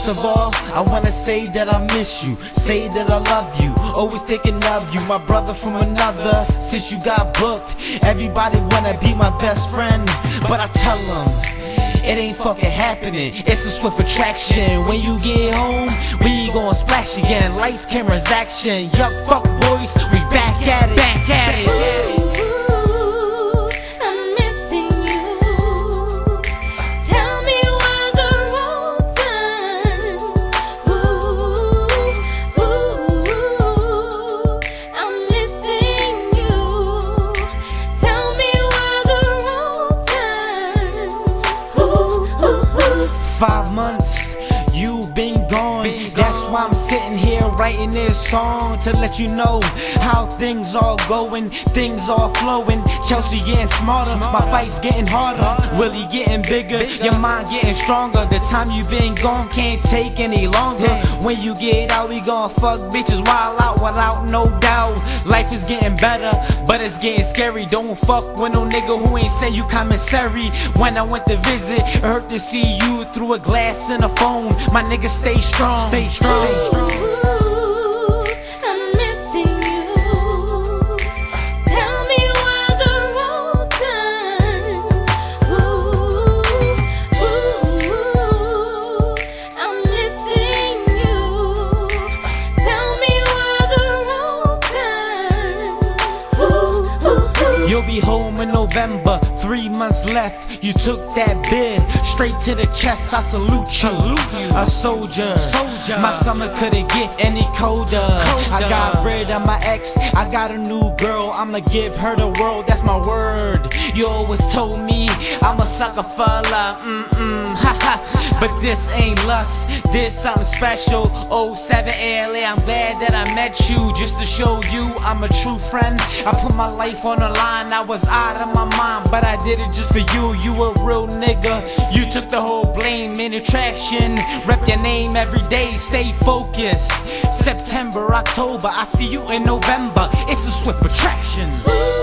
First of all, I wanna say that I miss you, say that I love you, always thinking of you, my brother from another. Since you got booked, everybody wanna be my best friend, but I tell them it ain't fucking happening. It's a swift attraction. When you get home, we gon' splash again. Lights, cameras, action. Yup, fuck boys, we back at it. Back at it. Five months, you've been gone. That's why I'm sitting here writing this song, to let you know how things are going, things are flowing. Chelsea getting smarter, my fight's getting harder, Willie getting bigger, your mind getting stronger. The time you been gone can't take any longer. When you get out, we gon' fuck bitches wild out without no doubt. Life is getting better, but it's getting scary. Don't fuck with no nigga who ain't say you commissary. When I went to visit, it hurt to see you through a glass and a phone. My nigga, stay strong, stay strong. You'll be home in November, 3 months left. You took that bid straight to the chest. I salute you, a soldier. My summer couldn't get any colder. I got rid of my ex, I got a new girl. I'ma give her the world, that's my word. You always told me I'm a sucker for love, haha. But this ain't lust, this something special. 07 LA, I'm glad that I met you, just to show you I'm a true friend. I put my life on the line, I was out of my mind, but I did it just for you. You a real nigga, you took the whole blame in attraction. Rep your name every day, stay focused. September, October, I see you in November. It's a swift attraction.